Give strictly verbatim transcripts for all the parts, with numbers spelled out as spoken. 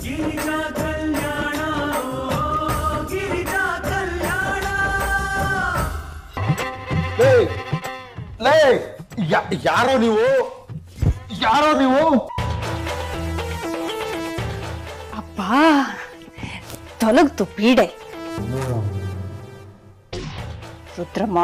ಗಿರಿಜಾ ಕಲ್ಯಾಣ ಗಿರಿಜಾ ಕಲ್ಯಾಣ. ಯಾರೋ ನೀವು ಯಾರೋ ನೀವು ಅಪ್ಪ ತೊಲಗ್ತು ಪೀಡೆ. ರುದ್ರಮ್ಮ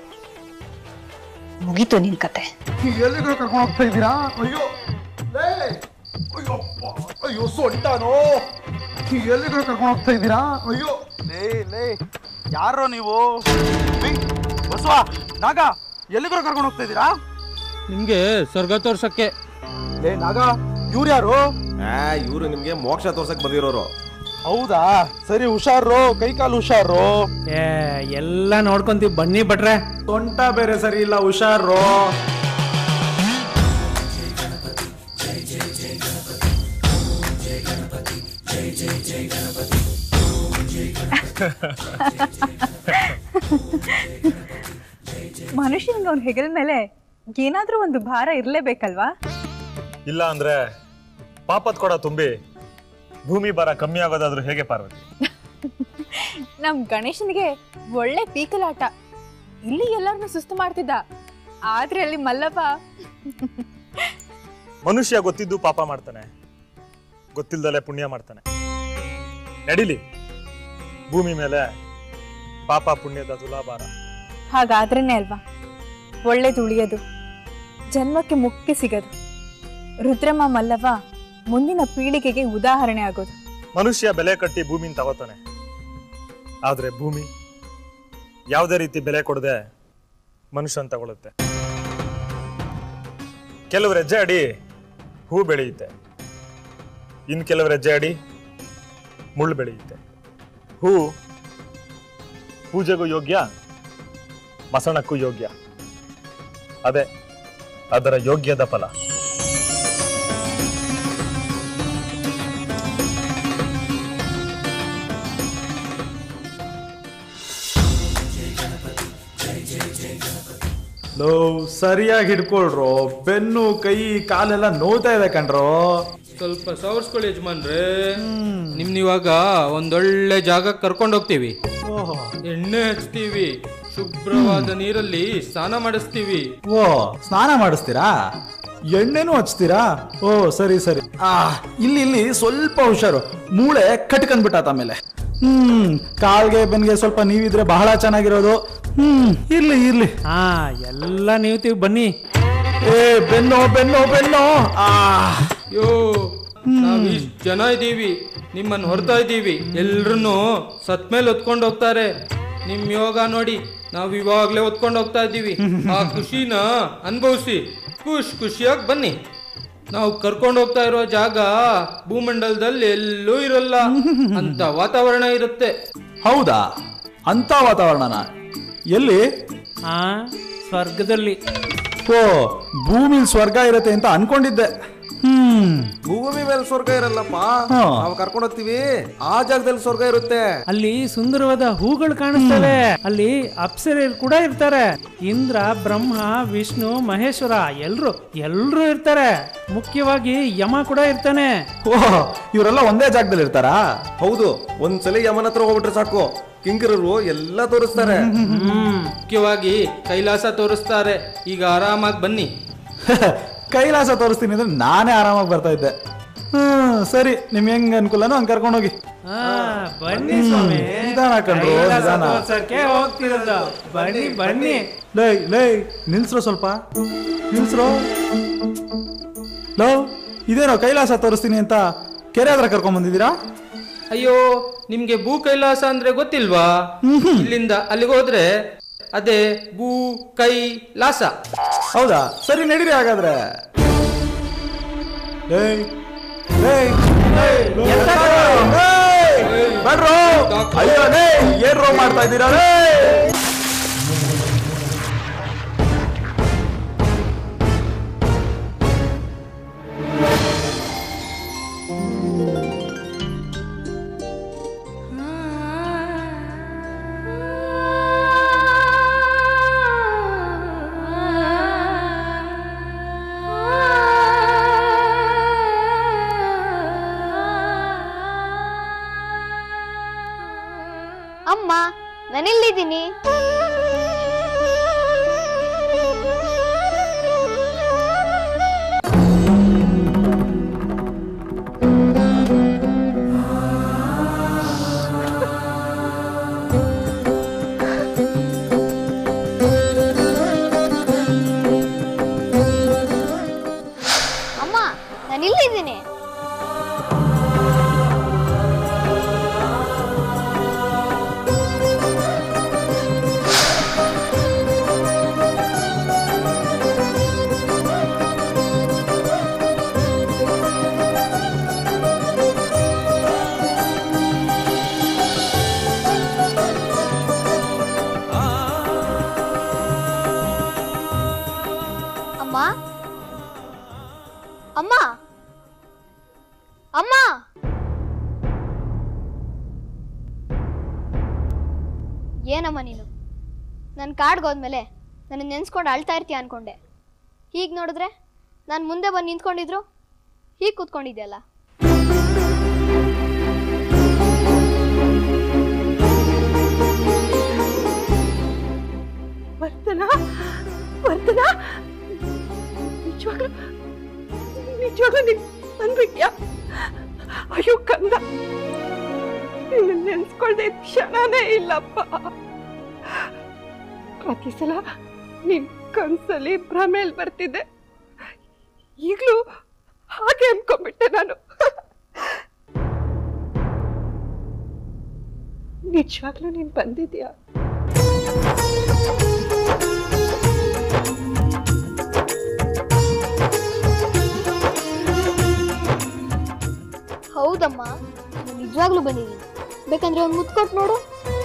ಮುಗೀತು ನಿನ್ ಕತೆ. ಎಲ್ಲಿಗೂ ಕರ್ಕೊಂಡು ಹೋಗ್ತಾ ಇದ್ದೀರಾ? ಅಯ್ಯೋ ಅಯ್ಯಪ್ಪ ಅಯ್ಯೋ ಸೊಂಟಾನೋ, ಎಲ್ಲಿಗೂ ಕರ್ಕೊಂಡು ಹೋಗ್ತಾ ಇದ್ದೀರಾ? ಅಯ್ಯೋ ಲೇ ಲೇ ಯಾರೋ ನೀವು? ಬಸವ ನಾಗ ಎಲ್ಲಿಗೂ ಕರ್ಕೊಂಡು ಹೋಗ್ತಾ ಇದ್ದೀರಾ? ನಿಮ್ಗೆ ಸ್ವರ್ಗ ತೋರ್ಸಕ್ಕೆ. ಲೇ ನಾಗ ಇವ್ರು ಯಾರು? ಇವ್ರು ನಿಮ್ಗೆ ಮೋಕ್ಷ ತೋರ್ಸಕ್ ಬಂದಿರೋರು. ಹೌದಾ, ಸರಿ ಹುಷಾರು, ಕೈ ಕಾಲು ಹುಷಾರು. ಏ ಎಲ್ಲ ನೋಡ್ಕೊಂತೀವಿ ಬನ್ನಿ ಭಟ್ರೆ. ಸೊಂಟ ಬೇರೆ ಸರಿ ಇಲ್ಲ, ಹುಷಾರು. ಮನುಷ್ಯನಿಗೆ ಅವ್ನ ಹೆಗಲ ಮೇಲೆ ಏನಾದ್ರೂ ಒಂದು ಭಾರ ಇರ್ಲೇಬೇಕಲ್ವಾ? ಇಲ್ಲ ಅಂದ್ರೆ ಪಾಪದ ಕೊಡ ತುಂಬಿ ಭೂಮಿ ಭಾರ ಕಮ್ಮಿ ಆಗೋದಾದ್ರೂ ಹೇಗೆ ಪಾರ್ವತಿ? ನಮ್ ಗಣೇಶನಿಗೆ ಒಳ್ಳೆ ಪೀಕಲಾಟ. ಇಲ್ಲಿ ಎಲ್ಲರನ್ನು ಸುಸ್ತು ಮಾಡ್ತಿದ್ದ, ಆದ್ರೆ ಅಲ್ಲಿ ಮಲ್ಲಪ್ಪ ಮನುಷ್ಯ ಗೊತ್ತಿದ್ದು ಪಾಪ ಮಾಡ್ತಾನೆ, ಗೊತ್ತಿಲ್ದಲೆ ಪುಣ್ಯ ಮಾಡ್ತಾನೆ. ನಡಿಲಿ ಭೂಮಿ ಮೇಲೆ ಪಾಪ ಪುಣ್ಯದ ತುಲಾಭಾರ. ಹಾಗಾದ್ರೇನೆ ಅಲ್ವಾ ಒಳ್ಳೇದು ಉಳಿಯೋದು, ಜನ್ಮಕ್ಕೆ ಮುಕ್ತಿ ಸಿಗೋದು. ರುದ್ರಮ್ಮ ಮಲ್ಲವ್ವ ಮುಂದಿನ ಪೀಳಿಗೆಗೆ ಉದಾಹರಣೆ ಆಗೋದು. ಮನುಷ್ಯ ಬೆಲೆ ಕಟ್ಟಿ ಭೂಮಿನ ತಗೋತಾನೆ, ಆದ್ರೆ ಭೂಮಿ ಯಾವುದೇ ರೀತಿ ಬೆಲೆ ಕೊಡದೆ ಮನುಷ್ಯನ್ ತಗೊಳುತ್ತೆ. ಕೆಲವು ಹೆಜ್ಜೆ ಅಡಿ ಹೂ ಬೆಳೆಯುತ್ತೆ, ಇನ್ ಕೆಲವು ಹೆಜ್ಜೆ ಅಡಿ ಮುಳ್ಳು ಬೆಳೆಯುತ್ತೆ. ಹೂ ಪೂಜೆಗೂ ಯೋಗ್ಯ, ಮಸಣಕ್ಕೂ ಯೋಗ್ಯ. ಅದೇ ಅದರ ಯೋಗ್ಯದ ಫಲ. ಲೋ ಸರಿಯಾಗಿ ಹಿಡ್ಕೊಳ್ರು, ಬೆನ್ನು ಕೈ ಕಾಲೆಲ್ಲ ನೋಯ್ತಾ ಇದೆ ಕಣ್ರೋ. ಸ್ವಲ್ಪ ಸವರ್ಸ್ಕೊಳ್ಳಿ ಯಜಮಾನ್ರೆ. ನಿಮ್ನ ಇವಾಗ ಒಂದೊಳ್ಳೆ ಜಾಗ ಕರ್ಕೊಂಡು ಹೋಗ್ತೀವಿ. ಎಣ್ಣೆ ಹಚ್ತೀವಿ, ಶುಭ್ರವಾದ ನೀರಲ್ಲಿ ಸ್ನಾನ ಮಾಡಿಸ್ತೀವಿ. ಓ ಸ್ನಾನ ಮಾಡಿಸ್ತೀರಾ? ಎಣ್ಣೆನೂ ಹಚ್ತೀರಾ? ಓ ಸರಿ ಸರಿ. ಆ ಇಲ್ಲಿ ಇಲ್ಲಿ ಸ್ವಲ್ಪ ಹುಷಾರು, ಮೂಳೆ ಕಟ್ಕೊಂಡ್ಬಿಟ್ಟಾತ ಆಮೇಲೆ. ಹ್ಮ್ ಕಾಲ್ಗೆ ಬೆನ್ಗೆ ಸ್ವಲ್ಪ ನೀವಿದ್ರೆ ಬಹಳ ಚೆನ್ನಾಗಿರೋದು. ಹ್ಮ್ ಇರ್ಲಿ ಇರ್ಲಿ. ಹಾ ಎಲ್ಲ ನೀವ್ತೀವಿ ಬನ್ನಿ. ಏ ಬೆನ್ನು ಬೆನ್ನು ಬೆನ್ನು. ಆ ಯೋ ನಾವ್ ಇಷ್ಟ್ ಜನ ಇದ್ದೀವಿ, ನಿಮ್ಮನ್ನ ಹೊರ್ತಾ ಇದ್ದೀವಿ. ಎಲ್ರು ಸತ್ಮೇಲೆ ಹೊತ್ಕೊಂಡು ಹೋಗ್ತಾರೆ. ನಿಮ್ ಯೋಗ ನೋಡಿ ನಾವ್ ಇವಾಗ್ಲೇ ಹೊತ್ಕೊಂಡು ಹೋಗ್ತಾ ಇದ್ದೀವಿ. ಆ ಖುಷಿನ ಅನುಭವಿಸಿ ಖುಷ್ ಖುಷಿಯಾಗಿ ಬನ್ನಿ. ನಾವು ಕರ್ಕೊಂಡು ಹೋಗ್ತಾ ಇರೋ ಜಾಗ ಭೂಮಂಡಲದಲ್ಲಿ ಎಲ್ಲೂ ಇರಲ್ಲ ಅಂತ ವಾತಾವರಣ ಇರುತ್ತೆ. ಹೌದಾ? ಅಂತ ವಾತಾವರಣನ ಎಲ್ಲಿ? ಆ ಸ್ವರ್ಗದಲ್ಲಿ. ಓ ಭೂಮಿಲಿ ಸ್ವರ್ಗ ಇರತ್ತೆ ಅಂತ ಅನ್ಕೊಂಡಿದ್ದೆ. ಹ್ಮ್ ಭೂಮಿ ಮೇಲೆ ಸ್ವರ್ಗ ಇರಲ್ಲಪ್ಪ, ನಾವು ಕರ್ಕೊಂಡು ಹೋಗ್ತೀವಿ ಆ ಜಾಗದಲ್ಲಿ ಸ್ವರ್ಗ ಇರುತ್ತೆ. ಅಲ್ಲಿ ಸುಂದರವಾದ ಹೂಗಳು ಕಾಣಿಸ್ತವೆ. ಅಲ್ಲಿ ಅಪ್ಸರೆಯರು ಕೂಡ ಇರ್ತಾರೆ. ಇಂದ್ರ, ಬ್ರಹ್ಮ, ವಿಷ್ಣು, ಮಹೇಶ್ವರ ಎಲ್ರು ಎಲ್ರು ಇರ್ತಾರೆ. ಮುಖ್ಯವಾಗಿ ಯಮ ಕೂಡ ಇರ್ತಾನೆ. ಓಹ್ ಇವರೆಲ್ಲ ಒಂದೇ ಜಾಗದಲ್ಲಿ ಇರ್ತಾರಾ? ಹೌದು, ಒಂದ್ಸಲಿ ಯಮನ ಹತ್ರ ಹೋಗ್ಬಿಟ್ರೆ ಸಾಕು, ಕಿಂಕರರು ಎಲ್ಲ ತೋರಿಸ್ತಾರೆ. ಹ್ಮ್ ಮುಖ್ಯವಾಗಿ ಕೈಲಾಸ ತೋರಿಸ್ತಾರೆ. ಈಗ ಆರಾಮಾಗಿ ಬನ್ನಿ. ಕೈಲಾಸ ತೋರಿಸ್ತೀನಿ ಅಂದ್ರೆ ನಾನೇ ಆರಾಮಾಗಿ ಬರ್ತಾ ಇದ್ದೆ. ಹ್ಮ್ ಸರಿ, ನಿಮ್ ಹೆಂಗ್ ಅನುಕೂಲನೋ ಹಂಗ್ ಕರ್ಕೊಂಡು ಹೋಗಿ. ಬನ್ನಿ ಸ್ವಾಮಿ, ನಿಧಾನ ಕಣ್ರು, ನಿಧಾನ. ಹೋಗ್ತಿರೋದು ಬನ್ನಿ ಬನ್ನಿ. ಲೈ ಲೈ ನಿಲ್ಸ್ರೋ, ಸ್ವಲ್ಪ ನಿಲ್ಸ್ರೋ. ಲೋ ಇದೇನೋ ಕೈಲಾಸ ತೋರಿಸ್ತೀನಿ ಅಂತ ಕೆರೆ ಹತ್ರ ಕರ್ಕೊಂಡ್ ಬಂದಿದ್ದೀರಾ? ಅಯ್ಯೋ ನಿಮ್ಗೆ ಭೂ ಕೈಲಾಸ ಅಂದ್ರೆ ಗೊತ್ತಿಲ್ವಾ? ಇಲ್ಲಿಂದ ಅಲ್ಲಿಗೆ ಹೋದ್ರೆ ಅದೇ ಭೂ ಕೈ ಲಾಸ. ಹೌದಾ? ಸರಿ ನಡೀರಿ ಹಾಗಾದ್ರೆ. ಏನ್ ರೋ ಮಾಡ್ತಾ ಇದ್ದೀರಾ? ಅಮ್ಮ ನಾನಿಲ್ಲಿದ್ದೀನಿ. ಅಮ್ಮ ನಾನಿಲ್ಲಿದ್ದೀನಿ. ಅಮ್ಮ ಅಮ್ಮ ಅಮ್ಮ ಏನಮ್ಮ ನೀನು ನನ್ನ ಕಾಡ್ಗೆ ಹೋದ್ಮೇಲೆ ನನ್ನ ನೆನ್ಸ್ಕೊಂಡು ಅಳ್ತಾ ಇರ್ತೀಯ ಅನ್ಕೊಂಡೆ. ಹೀಗೆ ನೋಡಿದ್ರೆ ನಾನು ಮುಂದೆ ಬಂದು ನಿಂತ್ಕೊಂಡಿದ್ರು ಹೀಗೆ ಕೂತ್ಕೊಂಡಿದ್ಯಲ್ಲ. ವರ್ತನ ವರ್ತನ ನಿಜವಾಗ್ಲೂ ನಿಜವಾಗ್ಲೂ ನೀನ್ ಬಂದ್ಬಿಟ್ಯಾ? ಅಯ್ಯೋ ಕಂದ, ನಿನ್ನ ನೆನ್ಸ್ಕೊಳ್ದೆ ಕ್ಷಣನೇ ಇಲ್ಲಪ್ಪ. ಪ್ರತಿ ಸಲ ನಿನ್ ಕನ್ಸಲ್ಲಿ ಭ್ರಮೇಲ್ ಬರ್ತಿದ್ದೆ, ಈಗ್ಲೂ ಹಾಗೆ ಅನ್ಕೊಂಡ್ಬಿಟ್ಟೆ ನಾನು. ನಿಜವಾಗ್ಲೂ ನೀನ್ ಬಂದಿದ್ಯಾ? ಹೌದಮ್ಮ ನಾನು ನಿಜವಾಗ್ಲೂ ಬಂದಿದ್ದೀನಿ. ಬೇಕಂದ್ರೆ ಒಂದು ಮುತ್ಕೊಟ್ಟು ನೋಡು.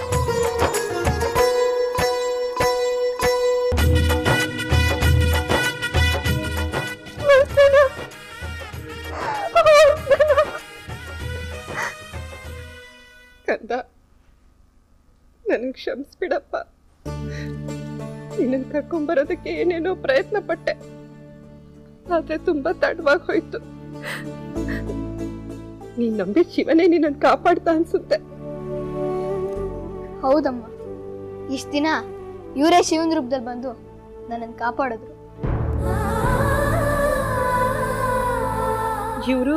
ಕಂದ, ನನಗೆ ಕ್ಷಮಿಸ್ಬಿಡಪ್ಪ. ನಿನ್ನನ್ನು ಕರ್ಕೊಂಡ್ಬರೋದಕ್ಕೆ ಏನೇನೋ ಪ್ರಯತ್ನ ಪಟ್ಟೆ, ಆದ್ರೆ ತುಂಬಾ ತಡವಾಗಿ ಹೋಯ್ತು. ನೀನ್ ನಂಬಿ ಶಿವನೇ ನಿನ್ನನ್ನು ಕಾಪಾಡ್ತಾ ಅನ್ಸುತ್ತೆ. ಹೌದಮ್ಮ, ಇಷ್ಟ ದಿನ ಇವರೇ ಶಿವನ ರೂಪದಲ್ಲಿ ಬಂದು ನನ್ನನ್ನು ಕಾಪಾಡಿದ್ರು. ಇವರು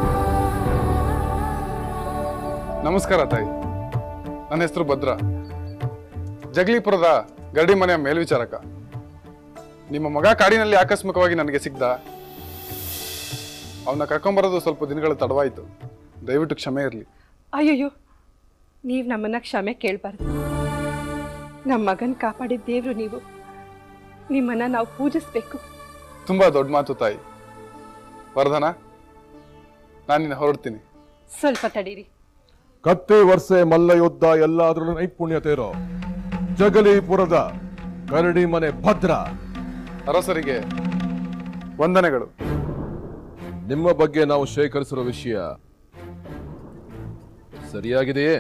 ನಮಸ್ಕಾರ ತಾಯಿ. ನನ್ನ ಹೆಸರು ಭದ್ರ, ಜಗಲೀಪುರದ ಗರಡಿ ಮನೆಯ ಮೇಲ್ವಿಚಾರಕ. ನಿಮ್ಮ ಮಗ ಕಾಡಿನಲ್ಲಿ ಆಕಸ್ಮಿಕವಾಗಿ ನನಗೆ ಸಿಗ್ದ. ಅವನ್ನ ಕರ್ಕೊಂಬರೋದು ಸ್ವಲ್ಪ ದಿನಗಳ ತಡವಾಯಿತು, ದಯವಿಟ್ಟು ಕ್ಷಮೆ ಇರಲಿ. ಅಯ್ಯಯ್ಯೋ, ನೀವು ನಮ್ಮನ್ನ ಕ್ಷಮೆ ಕೇಳಬಾರ್ದು. ನಮ್ಮ ಮಗನ್ ಕಾಪಾಡಿದ ದೇವ್ರು ನೀವು. ನಿಮ್ಮನ್ನ ನಾವು ಪೂಜಿಸ್ಬೇಕು. ತುಂಬಾ ದೊಡ್ಡ ಮಾತು ತಾಯಿ. ವರ್ಧನ, ನಾನು ನಿನ್ನ ಹೊರಡ್ತೀನಿ. ಸ್ವಲ್ಪ ತಡೀರಿ. ಕತ್ತಿ ವರ್ಷೆ ಮಲ್ಲ ಯುದ್ಧ ಎಲ್ಲಾದ್ರೂ ನೈಪುಣ್ಯತೆ ಇರೋ ಜಗಲೀಪುರದ ಕರಡಿ ಮನೆ ಭದ್ರ ಅರಸರಿಗೆ ವಂದನೆಗಳು. ನಿಮ್ಮ ಬಗ್ಗೆ ನಾವು ಶೇಖರಿಸಿರೋ ವಿಷಯ ಸರಿಯಾಗಿದೆಯೇ?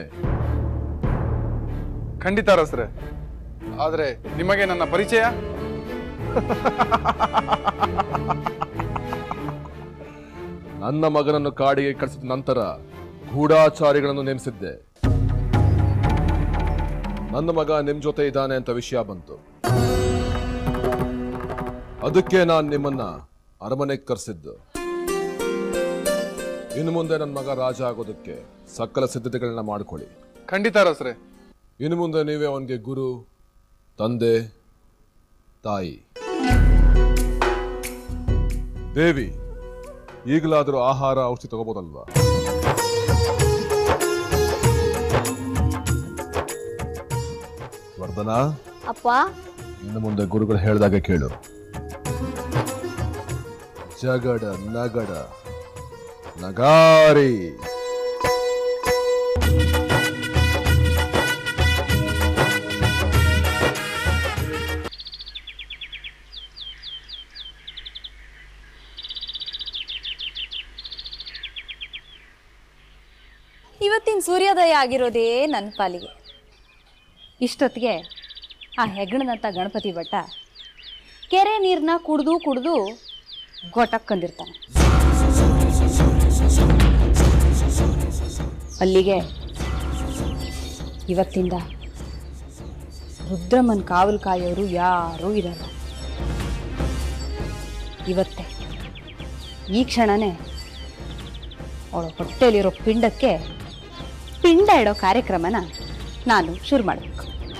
ಖಂಡಿತ ಅರಸರೇ. ಆದ್ರೆ ನಿಮಗೆ ನನ್ನ ಪರಿಚಯ? ನನ್ನ ಮಗನನ್ನು ಕಾಡಿಗೆ ಕಳಿಸಿದ ನಂತರ ಗೂಢಾಚಾರಿಗಳನ್ನು ನೇಮಿಸಿದ್ದೆ. ನನ್ನ ಮಗ ನಿಮ್ ಜೊತೆ ಇದ್ದಾನೆ ಅಂತ ವಿಷಯ ಬಂತು. ಅದಕ್ಕೆ ನಾನು ನಿಮ್ಮನ್ನ ಅರಮನೆಗೆ ಕರೆಸಿದ್ದು. ಇನ್ನು ಮುಂದೆ ನನ್ನ ಮಗ ರಾಜ ಆಗೋದಕ್ಕೆ ಸಕಲ ಸಿದ್ಧತೆಗಳನ್ನ ಮಾಡ್ಕೊಳ್ಳಿ. ಖಂಡಿತ ಅರಸರೇ. ಇನ್ನು ಮುಂದೆ ನೀವೇ ಅವನಿಗೆ ಗುರು, ತಂದೆ, ತಾಯಿ. ದೇವಿ, ಈಗಲಾದರೂ ಆಹಾರ ಔಷಧಿ ತಗೋಬೋದಲ್ವಾ? ವರ್ಧನ, ಅಪ್ಪ, ಇನ್ನು ಮುಂದೆ ಗುರುಗಳು ಹೇಳಿದಾಗ ಕೇಳು. ಜಗಡ ನಗಡ ನಗಾರಿ. ಇವತ್ತಿನ ಸೂರ್ಯೋದಯ ಆಗಿರೋದೇ ನನ್ನ ಪಾಲಿಗೆ. ಇಷ್ಟೊತ್ತಿಗೆ ಆ ಹೆಗ್ಗಣದಂಥ ಗಣಪತಿ ಭಟ್ಟ ಕೆರೆ ನೀರನ್ನ ಕುಡಿದು ಕುಡಿದು ಗೊಟಕ್ಕಂದಿರ್ತಾನೆ. ಅಲ್ಲಿಗೆ ಇವತ್ತಿಂದ ರುದ್ರಮ್ಮನ ಕಾವಲು ಕಾಯೋರು ಯಾರೂ ಇರಲ್ಲ. ಇವತ್ತೇ ಈ ಕ್ಷಣನೇ ಅವಳ ಹೊಟ್ಟೆಯಲ್ಲಿರೋ ಪಿಂಡಕ್ಕೆ ಪಿಂಡ ಇಡೋ ಕಾರ್ಯಕ್ರಮನ ನಾನು ಶುರು ಮಾಡಬೇಕು.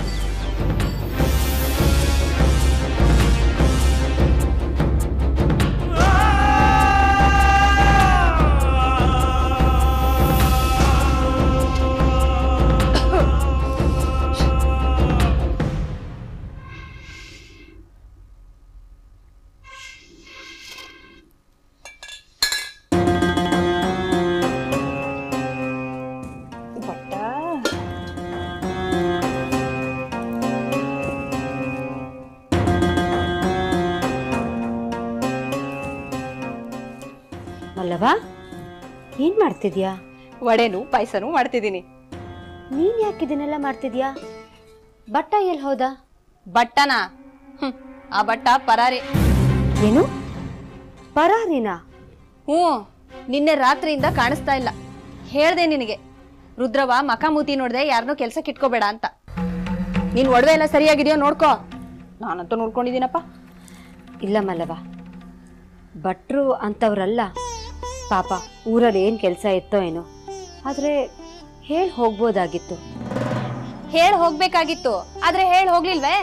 ಮಲ್ಲವ, ಏನ್ ಮಾಡ್ತಿದ್ಯಾ? ವಡೆನು ಪಾಯಸನೂ ಮಾಡ್ತಿದ್ದೀನಿ. ನೀನ್ ಯಾಕೆ ಇದನ್ನೆಲ್ಲ ಮಾಡ್ತಿದ್ಯಾ? ಬಟ್ಟ ಎಲ್ಲಿ ಹೋದ? ಬಟ್ಟನಾ? ಹ್ಮ್, ಆ ಬಟ್ಟ ಪರಾರಿ. ಏನು ಪರಾರಿನಾ? ಹ್ಞೂ, ನಿನ್ನೆ ರಾತ್ರಿಯಿಂದ ಕಾಣಿಸ್ತಾ ಇಲ್ಲ. ಹೇಳ್ದೆ ನಿನಗೆ, ರುದ್ರವ ಮಖ ಮೂತಿ ನೋಡ್ದೆ ಯಾರನ್ನೂ ಕೆಲ್ಸಕ್ಕೆ ಇಟ್ಕೋಬೇಡ ಅಂತ. ನೀನ್ ಒಡವೆ ಎಲ್ಲ ಸರಿಯಾಗಿದೆಯೋ ನೋಡ್ಕೋ. ನಾನಂತೂ ನೋಡ್ಕೊಂಡಿದ್ದೀನಪ್ಪ. ಇಲ್ಲ ಮಲ್ಲವ, ಭಟ್ರು ಅಂತವ್ರಲ್ಲ. ಪಾಪ ಊರಲ್ಲಿ ಏನ್ ಕೆಲಸ ಇತ್ತೋ ಏನೋ, ಆದ್ರೆ ಹೇಳ್ ಹೋಗ್ಬೋದಾಗಿತ್ತು. ಹೇಳ್ ಹೋಗ್ಬೇಕಾಗಿತ್ತು, ಆದ್ರೆ ಹೇಳ್ ಹೋಗ್ಲಿಲ್ವೇ?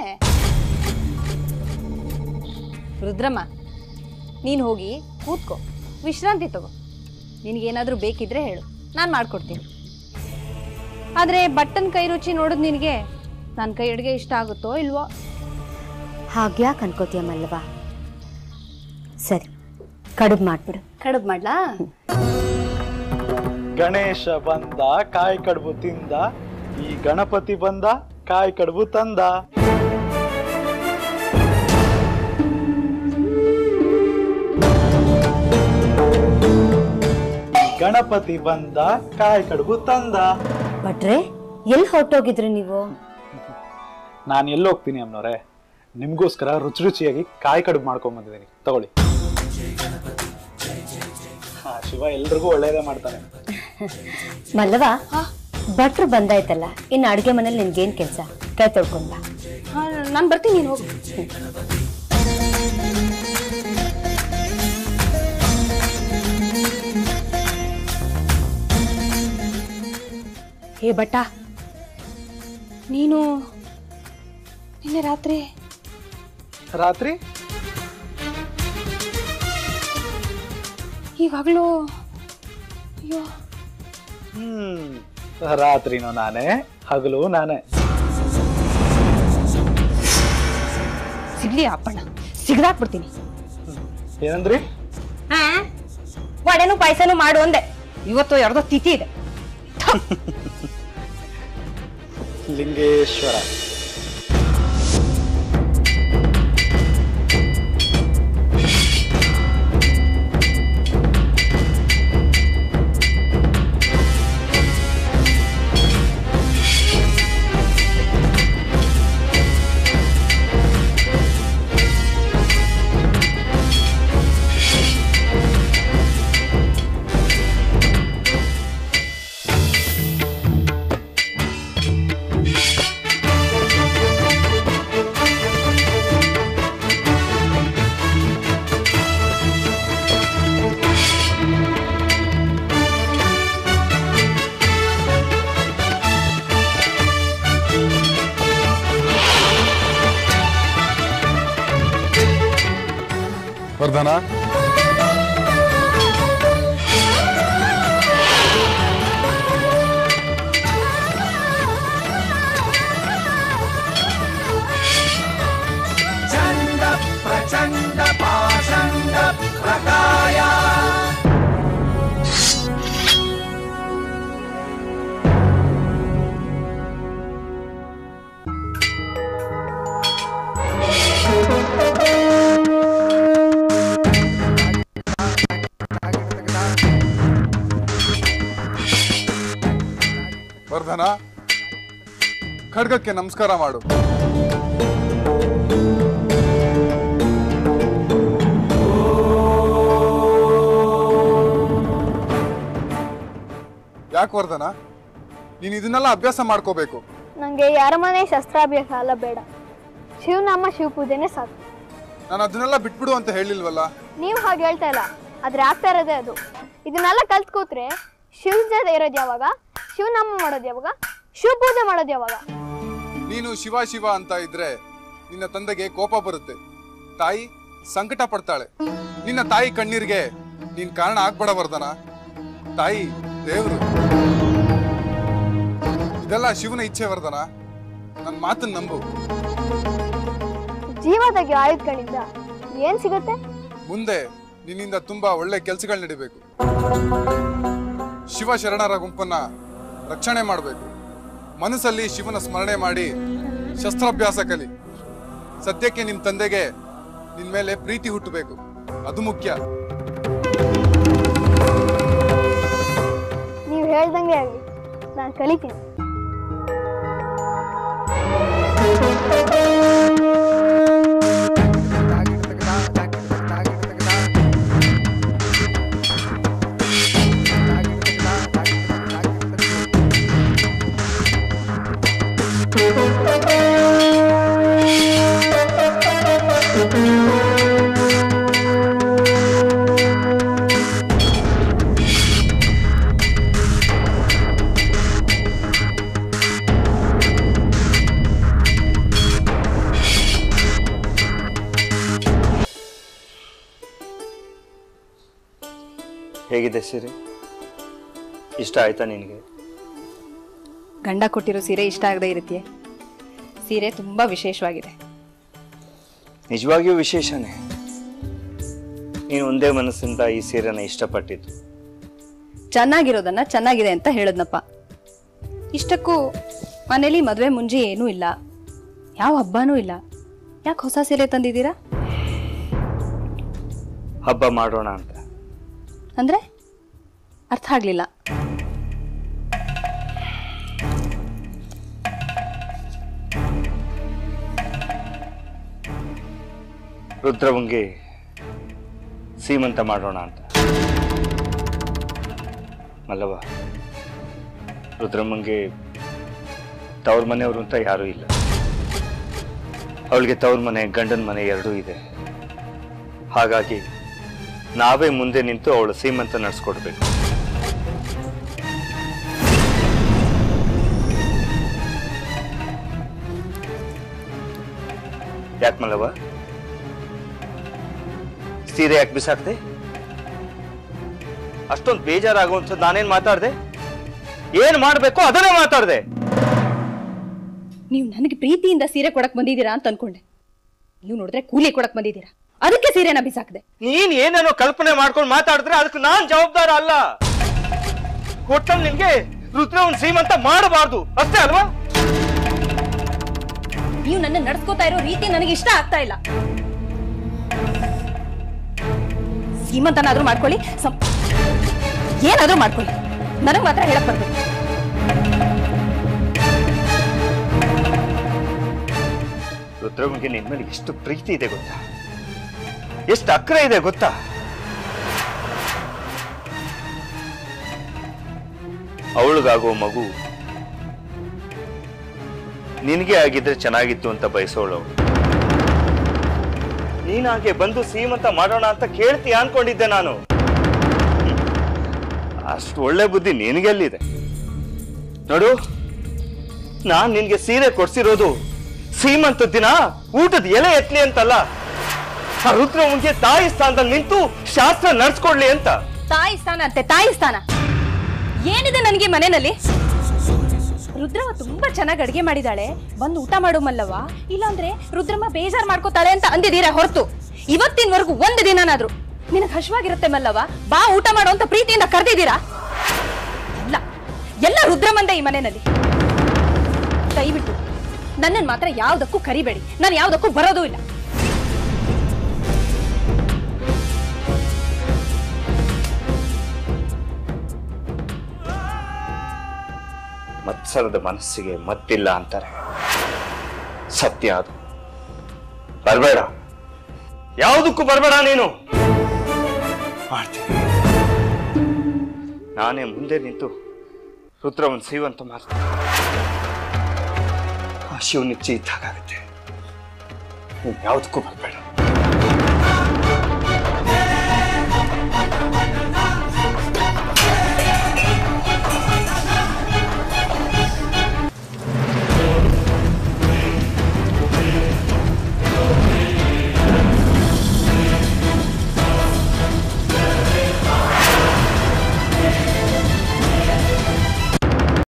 ರುದ್ರಮ್ಮ, ನೀನ್ ಹೋಗಿ ಕೂತ್ಕೋ, ವಿಶ್ರಾಂತಿ ತಗೋ. ನಿನಗೇನಾದ್ರೂ ಬೇಕಿದ್ರೆ ಹೇಳು, ನಾನು ಮಾಡ್ಕೊಡ್ತೀನಿ. ಆದ್ರೆ ಬಟ್ಟನ್ ಕೈ ರುಚಿ ನೋಡಿದ್ ನಿನಗೆ ನನ್ನ ಕೈ ಅಡುಗೆ ಇಷ್ಟ ಆಗುತ್ತೋ ಇಲ್ವೋ? ಹಾಗ್ಯಾಕೆ ಅನ್ಕೋತೀಯ ಮಲ್ಲವ? ಸರಿ, ಕಡುಬು ಮಾಡ್ಬಿಡು. ಕಡುಬು ಮಾಡ್ಲಾ? ಗಣೇಶ ಬಂದ ಕಾಯಿ ಕಡುಬು ತಿಂದ, ಈ ಗಣಪತಿ ಬಂದ ಕಾಯಿ ಕಡುಬು ತಂದ. ಗಣಪತಿ ಬಂದ ಕಾಯಿ ಕಡುಬು ತಂದ. ಭಟ್ರೆ, ಎಲ್ಲಿ ಹೊರಟೋಗಿದ್ರಿ ನೀವು? ನಾನು ಎಲ್ಲಿ ಹೋಗ್ತೀನಿ ಅಮ್ಮನವ್ರೆ, ನಿಮ್ಗೋಸ್ಕರ ರುಚಿ ರುಚಿಯಾಗಿ ಕಾಯಿ ಕಡುಬು ಮಾಡ್ಕೊಂಡ್ ಬಂದಿದ್ದೀನಿ, ತಗೊಳ್ಳಿ. ಹಾ, ಶಿವ ಎಲ್ರಿಗೂ ಒಳ್ಳೇದೇ ಮಾಡ್ತಾನೆ. ಮಲ್ಲವ, ಭಟ್ರು ಬಂದಾಯ್ತಲ್ಲ, ಇನ್ನು ಅಡುಗೆ ಮನೇಲಿ ನಿನ್ಗೇನ್ ಕೆಲಸ? ಕೈ ತೊಳ್ಕೊಂಡ. ನಾನು ಬರ್ತೀನಿ, ನೀನು ಹೋಗು. ಹೇ ಬಟ್ಟ, ನೀನು ನಿನ್ನೆ ರಾತ್ರಿ ರಾತ್ರಿ ಇವಾಗಲೂ? ಅಯ್ಯೋ, ಹ್ಮ್ ರಾತ್ರಿನೂ ನಾನೇ, ಹಗಲು ನಾನೇ. ಸಿಗ್ಲಿ ಅಪ್ಪಣ್ಣ, ಸಿಗದಾಕ್ಬಿಡ್ತೀನಿ. ಏನಂದ್ರಿ? ಹಾ, ವಡೆನು ಪಾಯಸನು ಮಾಡು ಅಂದೆ. ಇವತ್ತು ಯಾರ್ದೋ ತಿಥಿ ಇದೆ. ಲಿಂಗೇಶ್ವರ. ವರ್ಧನ, ಚಂಡ ಪ್ರಚಂಡ ಪಾಷಂಡ ಪ್ರಕಾಯ. ವರ್ಧನ, ಖಡ್ಗಕ್ಕೆ ನಮಸ್ಕಾರ ಮಾಡು. ಯಾಕೆ ವರ್ಧನ, ನೀನು ಇದನ್ನೆಲ್ಲ ಅಭ್ಯಾಸ ಮಾಡ್ಕೋಬೇಕು. ನಂಗೆ ಯಾರ ಮನೆ ಶಸ್ತ್ರಾಭ್ಯಾಸ ಎಲ್ಲ ಬೇಡ. ಶಿವನಾಮ ಶಿವ ಪೂಜೆನೇ ಸಾಕು. ನಾನು ಅದನ್ನೆಲ್ಲ ಬಿಟ್ಬಿಡು ಅಂತ ಹೇಳಿಲ್ವಲ್ಲ. ನೀವು ಹಾಗೆ ಹೇಳ್ತಾ ಇಲ್ಲ, ಆದ್ರೆ ಆಗ್ತಾ ಇರೋದೇ ಅದು. ಇದನ್ನೆಲ್ಲ ಕಲ್ತ್ ಕೂತ್ರೆ ಶಿವ ಜೊತೆ ಇರೋದು ಯಾವಾಗ, ಶಿವನಾಮ ಮಾಡೋದು ಯಾವಾಗ, ಶಿವ ಪೂಜೆ ಮಾಡೋದು ಯಾವಾಗ? ನೀನು ಶಿವ ಶಿವ ಅಂತ ಇದ್ರೆ ನಿನ್ನ ತಂದೆಗೆ ಕೋಪ ಬರುತ್ತೆ, ತಾಯಿ ಸಂಕಟ ಪಡ್ತಾಳೆ. ನಿನ್ನ ತಾಯಿ ಕಣ್ಣೀರಿಗೆ ನೀನ್ ಕಾರಣ ಆಗ್ಬೇಡ ವರ್ಧನ. ತಾಯಿ ದೇವ್ರು, ಇದೆಲ್ಲ ಶಿವನ ಇಚ್ಛೆ ವರ್ಧನ. ನನ್ನ ಮಾತನ್ನ ನಂಬು. ಜೀವದಾಗಿ ಆಯುಧಗಳಿಂದ ಏನ್ ಸಿಗುತ್ತೆ? ಮುಂದೆ ನಿನ್ನಿಂದ ತುಂಬಾ ಒಳ್ಳೆ ಕೆಲಸಗಳು ನಡಿಬೇಕು. ಶಿವ ಶರಣರ ಗುಂಪನ್ನ ರಕ್ಷಣೆ ಮಾಡಬೇಕು. ಮನಸ್ಸಲ್ಲಿ ಶಿವನ ಸ್ಮರಣೆ ಮಾಡಿ ಶಸ್ತ್ರಾಭ್ಯಾಸ ಕಲಿ. ಸದ್ಯಕ್ಕೆ ನಿಮ್ ತಂದೆಗೆ ನಿನ್ ಮೇಲೆ ಪ್ರೀತಿ ಹುಟ್ಟಬೇಕು, ಅದು ಮುಖ್ಯ. ನೀವು ಹೇಳ್ದಂಗೆ ಆಗ್ಲಿ, ನಾನು ಕಲಿತೀನಿ. ಹೇಗಿದೆ ಸೀರೆ? ಇಷ್ಟ ಆಯ್ತಾ ನಿನಗೆ? ಗಂಡ ಕೊಟ್ಟಿರೋ ಸೀರೆ ಇಷ್ಟ ಆಗದೆ ಇರುತ್ತೆ. ಸೀರೆ ತುಂಬಾ ವಿಶೇಷವಾಗಿದೆ. ನಿಜವಾಗಿಯೂ ವಿಶೇಷನೇ. ನೀನು ಒಂದೇ ಮನಸ್ಸಿಂದ ಈ ಸೀರೆನ ಇಷ್ಟಪಟ್ಟಿದ್ದು. ಚೆನ್ನಾಗಿರೋದನ್ನ ಚೆನ್ನಾಗಿದೆ ಅಂತ ಹೇಳದ್ನಪ್ಪ. ಇಷ್ಟಕ್ಕೂ ಮನೇಲಿ ಮದುವೆ ಮುಂಜಿ ಏನೂ ಇಲ್ಲ, ಯಾವ ಹಬ್ಬನೂ ಇಲ್ಲ. ಯಾಕೆ ಹೊಸ ಸೀರೆ ತಂದಿದ್ದೀರಾ? ಹಬ್ಬ ಮಾಡೋಣ ಅಂತ. ಅಂದ್ರೆ ಅರ್ಥ ಆಗ್ಲಿಲ್ಲ. ರುದ್ರವಂಗೆ ಸೀಮಂತ ಮಾಡೋಣ ಅಂತ. ಮಲ್ಲವ, ರುದ್ರಮ್ಮಂಗೆ ತವ್ರ ಮನೆಯವರು ಅಂತ ಯಾರೂ ಇಲ್ಲ. ಅವಳಿಗೆ ತವ್ರ ಮನೆ ಗಂಡನ ಮನೆ ಎರಡೂ ಇದೆ. ಹಾಗಾಗಿ ನಾವೇ ಮುಂದೆ ನಿಂತು ಅವಳು ಸೀಮಂತ ನಡೆಸ್ಕೊಡ್ಬೇಕು. ಯಾಕೆ ಮಲ್ಲವ, ಸೀರೆ ಯಾಕೆ ಬಿಸಾಕ್ದೆ? ಅಷ್ಟೊಂದು ಬೇಜಾರಾಗುವಂಥದ್ದು ನಾನೇನ್ ಮಾತಾಡ್ದೆ? ಏನ್ ಮಾಡ್ಬೇಕು ಅದನ್ನೇ ಮಾತಾಡ್ದೆ. ನೀವು ನನಗೆ ಪ್ರೀತಿಯಿಂದ ಸೀರೆ ಕೊಡಕ್ ಬಂದಿದ್ದೀರಾ ಅಂತ ಅನ್ಕೊಂಡೆ. ನೀವು ನೋಡಿದ್ರೆ ಕೂಲಿ ಕೊಡಕ್ ಬಂದಿದ್ದೀರಾ, ಅದಕ್ಕೆ ಸೀರೆನ ಬಿಸಾಕ್ದೆ. ನೀನ್ ಏನೇನೋ ಕಲ್ಪನೆ ಮಾಡ್ಕೊಂಡು ಮಾತಾಡಿದ್ರೆ ಅದಕ್ಕೆ ನಾನ್ ಜವಾಬ್ದಾರ ಅಲ್ಲ. ಒಟ್ಟಲ್ಲಿ ನಿನ್ಗೆ ರುದ್ರವನ್ ಸೀಮಂತ ಮಾಡಬಾರ್ದು ಅಷ್ಟೇ ಅಲ್ವಾ? ನೀವು ನನ್ನ ನಡ್ಸ್ಕೋತಾ ಇರೋ ರೀತಿ ನನಗೆ ಇಷ್ಟ ಆಗ್ತಾ ಇಲ್ಲ. ಸೀಮಂತನಾದ್ರೂ ಮಾಡ್ಕೊಳ್ಳಿ, ಏನಾದ್ರೂ ಮಾಡ್ಕೊಳ್ಳಿ, ನನಗ್ ಮಾತ್ರ ಹೇಳಕ್ ಬರ್ಬೇಕು. ರುದ್ರವನ್ಗೆ ನಿನ್ ಮೇಲೆ ಎಷ್ಟು ಪ್ರೀತಿ ಇದೆ ಗೊತ್ತಾ? ಎಷ್ಟು ಅಕ್ರೆ ಇದೆ ಗೊತ್ತಾ? ಅವಳಿಗಾಗೋ ಮಗು ನಿನಗೆ ಆಗಿದ್ರೆ ಚೆನ್ನಾಗಿತ್ತು ಅಂತ ಬಯಸೋಳು. ನೀನಾಗೆ ಬಂದು ಸೀಮಂತ ಮಾಡೋಣ ಅಂತ ಕೇಳ್ತೀಯ ಅನ್ಕೊಂಡಿದ್ದೆ ನಾನು. ಅಷ್ಟು ಒಳ್ಳೆ ಬುದ್ಧಿ ನಿನಗೆಲ್ಲಿದೆ ನೋಡು. ನಾನ್ ನಿನ್ಗೆ ಸೀರೆ ಕೊಡ್ಸಿರೋದು ಸೀಮಂತ ದಿನ ಊಟದ ಎಲೆ ಎತ್ಲಿ ಅಂತಲ್ಲ, ಆ ರುದ್ರವನ್ಗೆ ತಾಯಿ ಸ್ಥಾನದಲ್ಲಿ ನಿಂತು ಶಾಸ್ತ್ರ ನಡ್ಸ್ಕೊಡ್ಲಿ ಅಂತ. ತಾಯಿ ಸ್ಥಾನ ಅಂತೆ ತಾಯಿ ಸ್ಥಾನ ಏನಿದೆ ನನಗೆ ಮನೆಯಲ್ಲಿ? ರುದ್ರಮ್ಮ ತುಂಬಾ ಚೆನ್ನಾಗಿ ಅಡಿಗೆ ಮಾಡಿದಾಳೆ, ಬಂದು ಊಟ ಮಾಡು ಮಲ್ಲವ್ವ, ಇಲ್ಲಾಂದ್ರೆ ರುದ್ರಮ್ಮ ಬೇಜಾರ್ ಮಾಡ್ಕೋತಾಳೆ ಅಂತ ಅಂದಿದ್ದೀರಾ ಹೊರತು ಇವತ್ತಿನವರೆಗೂ ಒಂದು ದಿನನಾದ್ರು ನಿನಗೆ ಹಶ್ವಾಗಿರುತ್ತೆ ಮಲ್ಲವ್ವ ಬಾ ಊಟ ಮಾಡು ಅಂತ ಪ್ರೀತಿಯಿಂದ ಕರೆದಿದ್ದೀರಾ? ಇಲ್ಲ, ಎಲ್ಲ ರುದ್ರಮ್ಮಂದೆ ಈ ಮನೆಯಲ್ಲಿ. ದಯವಿಟ್ಟು ನನ್ನನ್ನು ಮಾತ್ರ ಯಾವ್ದಕ್ಕೂ ಕರಿಬೇಡಿ, ನಾನು ಯಾವ್ದಕ್ಕೂ ಬರೋದೂ ಇಲ್ಲ. ಮತ್ಸರದ ಮನಸ್ಸಿಗೆ ಮತ್ತಿಲ್ಲ ಅಂತಾರೆ, ಸತ್ಯ ಅದು. ಬರ್ಬೇಡ, ಯಾವುದಕ್ಕೂ ಬರ್ಬೇಡ ನೀನು. ಮಾಡ್ತೀನಿ, ನಾನೇ ಮುಂದೆ ನಿಂತು ರುದ್ರವನ್ ಸೇವಂತ ಮಾಡ್ತಾರೆ ಆ ಶಿವನಿಚ್ಛೆ ಇದ್ದಾಗುತ್ತೆ ನೀನು ಯಾವುದಕ್ಕೂ ಬರಬೇಡ.